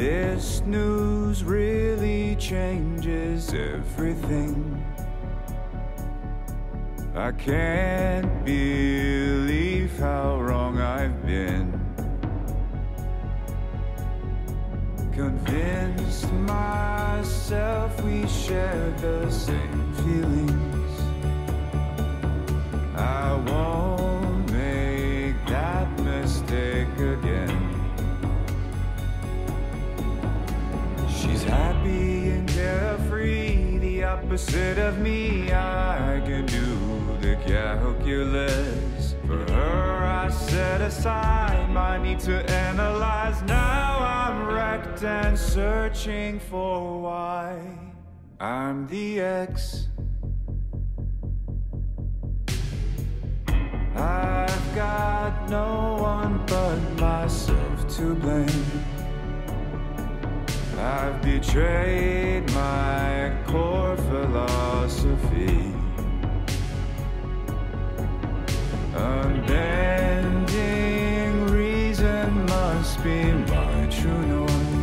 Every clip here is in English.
This news really changes everything. I can't believe how wrong I've been. Convinced myself we share the same feelings. I won't make that mistake again. She's happy and carefree, the opposite of me. I can do the calculus. For her I set aside my need to analyze. Now I'm wrecked and searching for why. I'm the ex. I've got no one but myself to blame. I've betrayed my core philosophy. Unbending reason must be my true north,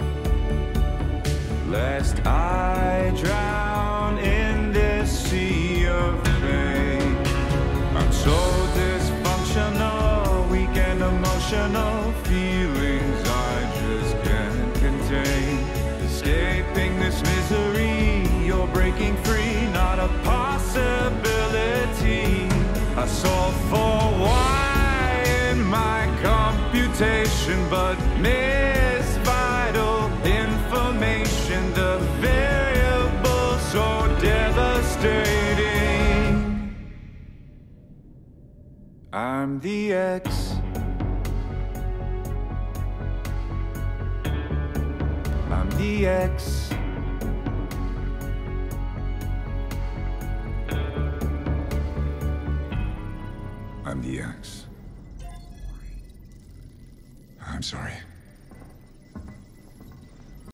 lest I drown in this sea of pain. I'm so dysfunctional, weak and emotional, feelings I just can't contain. Escaping this misery, you're breaking free, not a possibility. I solve for why in my computation, but miss vital information. The variable so devastating. I'm the ex. I'm the ex. I'm the ex. I'm sorry.